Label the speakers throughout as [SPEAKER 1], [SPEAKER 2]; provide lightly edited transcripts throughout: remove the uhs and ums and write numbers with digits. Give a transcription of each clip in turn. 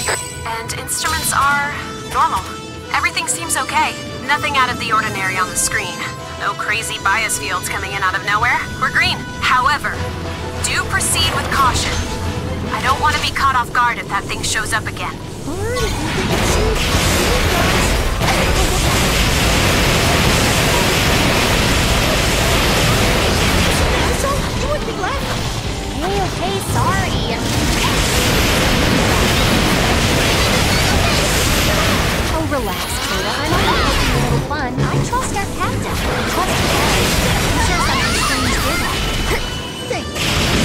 [SPEAKER 1] And instruments are normal. Everything seems okay. Nothing out of the ordinary on the screen. No crazy bias fields coming in out of nowhere. We're green. However, do proceed with caution. I don't want to be caught off guard if that thing shows up again.
[SPEAKER 2] Okay, sorry. Oh, relax, Kata. I'm only having a little fun. I trust our captain. Trust Harry. I'm sure something strange did happen. Thank you.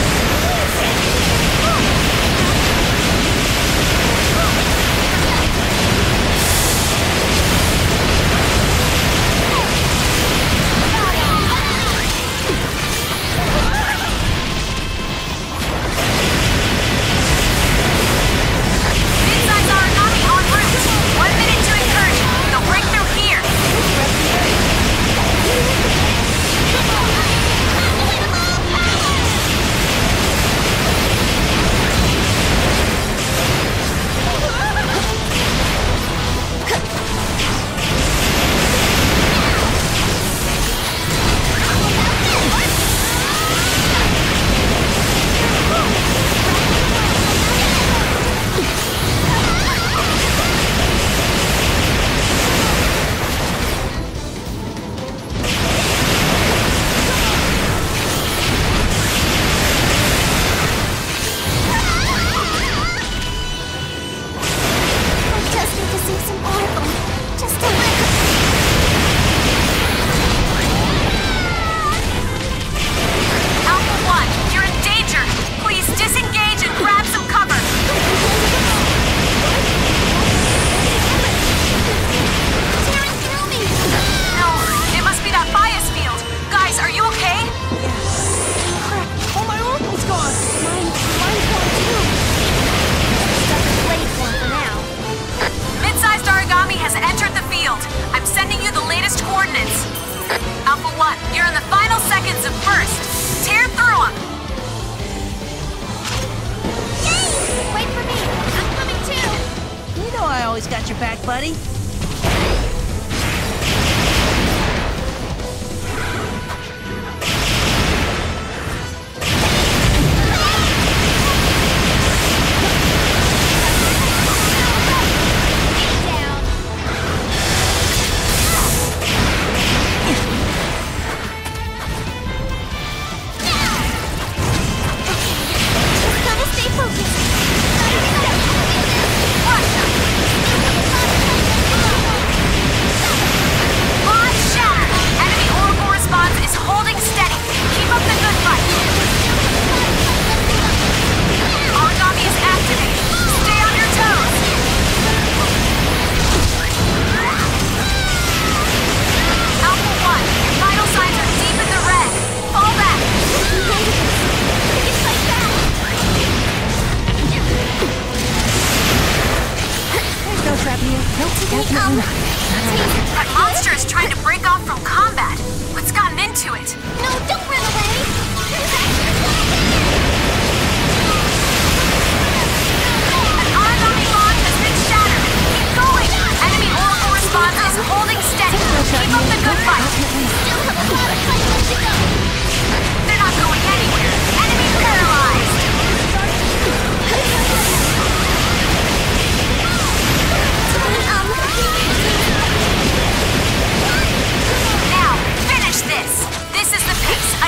[SPEAKER 3] Always got your back, buddy.
[SPEAKER 1] That monster is trying to break off from combat. What's gotten into it?
[SPEAKER 2] No, don't run away!
[SPEAKER 1] An Aragami launch has been shattered. Keep going! Enemy Oracle response is holding steady. Keep up the good fight.
[SPEAKER 2] Still have a lot of fight left to go.
[SPEAKER 1] They're not going anywhere. Enemy paralyzed. Now, finish this! This is the pace.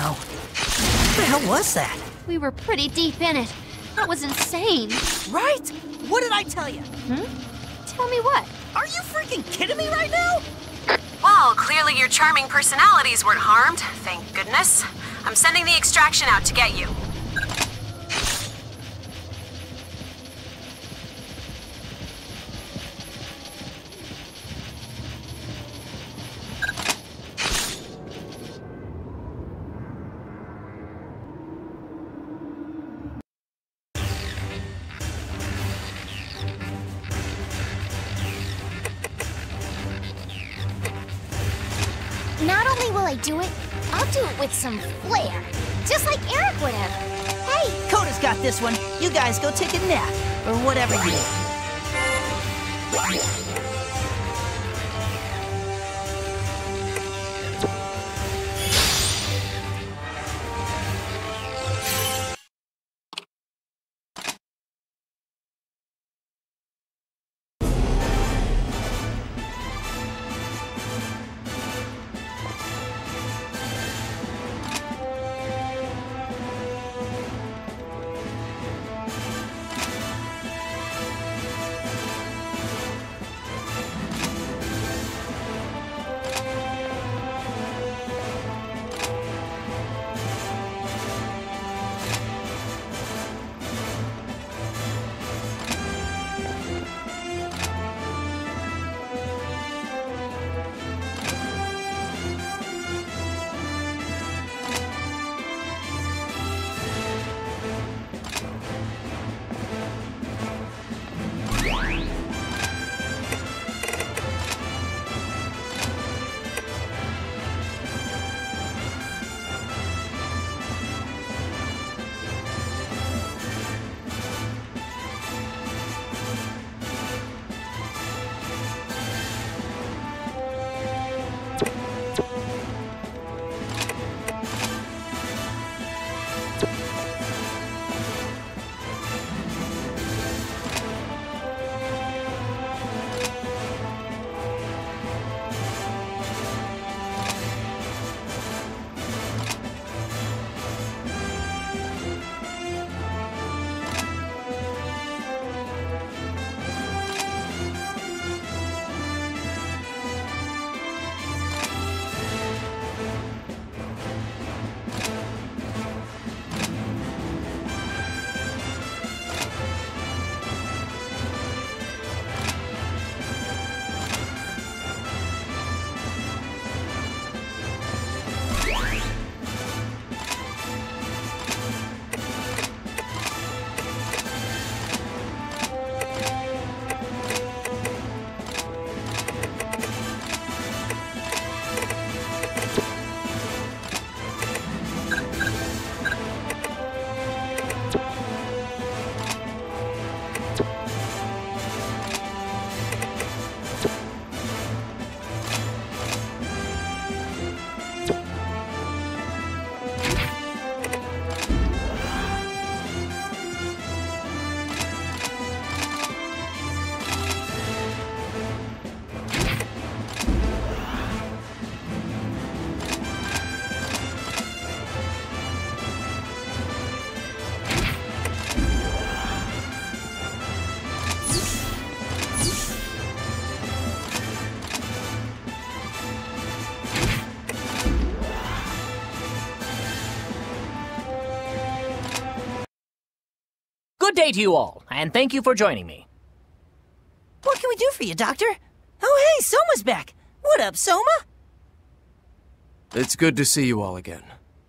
[SPEAKER 3] now. What the hell was that?
[SPEAKER 2] We were pretty deep in it. That was insane.
[SPEAKER 3] Right? What did I tell you?
[SPEAKER 2] Tell me what?
[SPEAKER 3] Are you freaking kidding me right now?
[SPEAKER 1] Well, clearly your charming personalities weren't harmed, thank goodness. I'm sending the extraction out to get you.
[SPEAKER 2] Not only will I do it, I'll do it with some flair. Just like Eric would have. Hey!
[SPEAKER 3] Coda's got this one. You guys go take a nap. Or whatever you do.
[SPEAKER 4] Good day to you all, and thank you for joining me.
[SPEAKER 3] What can we do for you, Doctor? Oh, hey, Soma's back. What up, Soma?
[SPEAKER 5] It's good to see you all again.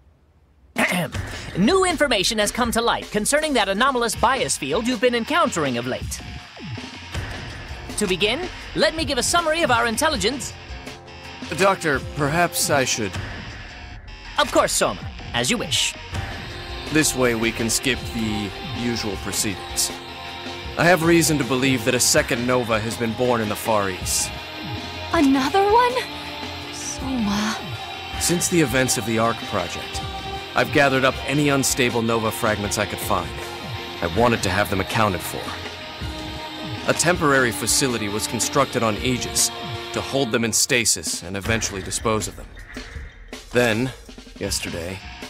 [SPEAKER 4] New information has come to light concerning that anomalous bias field you've been encountering of late. To begin, let me give a summary of our intelligence.
[SPEAKER 5] Doctor, perhaps I should...
[SPEAKER 4] Of course, Soma, as you wish.
[SPEAKER 5] This way we can skip the usual proceedings. I have reason to believe that a second Nova has been born in the Far East.
[SPEAKER 2] Another one? Soma...
[SPEAKER 5] Since the events of the ARC project, I've gathered up any unstable Nova fragments I could find. I wanted to have them accounted for. A temporary facility was constructed on Aegis to hold them in stasis and eventually dispose of them. Then, yesterday,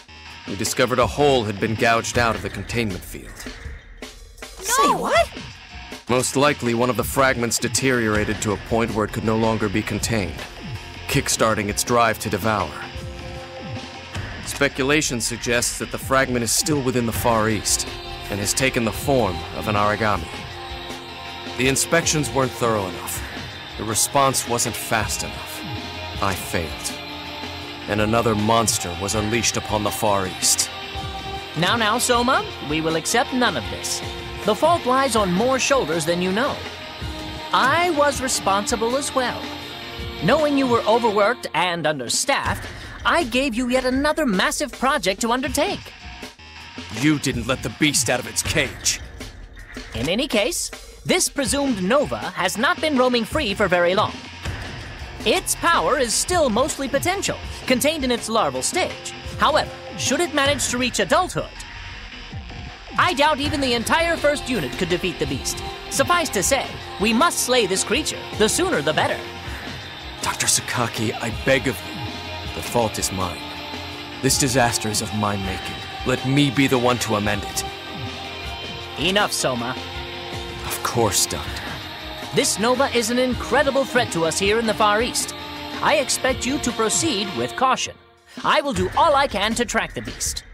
[SPEAKER 5] we discovered a hole had been gouged out of the containment field.
[SPEAKER 3] Say what?
[SPEAKER 5] Most likely, one of the fragments deteriorated to a point where it could no longer be contained, kickstarting its drive to devour. Speculation suggests that the fragment is still within the Far East and has taken the form of an origami. The inspections weren't thorough enough. The response wasn't fast enough. I failed. And another monster was unleashed upon the Far East.
[SPEAKER 4] Now, Soma, we will accept none of this. The fault lies on more shoulders than you know. I was responsible as well. Knowing you were overworked and understaffed, I gave you yet another massive project to undertake.
[SPEAKER 5] You didn't let the beast out of its cage.
[SPEAKER 4] In any case, this presumed Nova has not been roaming free for very long. Its power is still mostly potential, contained in its larval stage. However, should it manage to reach adulthood, I doubt even the entire first unit could defeat the beast. Suffice to say, we must slay this creature. The sooner the better.
[SPEAKER 5] Dr. Sakaki, I beg of you. The fault is mine. This disaster is of my making. Let me be the one to amend it.
[SPEAKER 4] Enough, Soma.
[SPEAKER 5] Of course, Doctor.
[SPEAKER 4] This Nova is an incredible threat to us here in the Far East. I expect you to proceed with caution. I will do all I can to track the beast.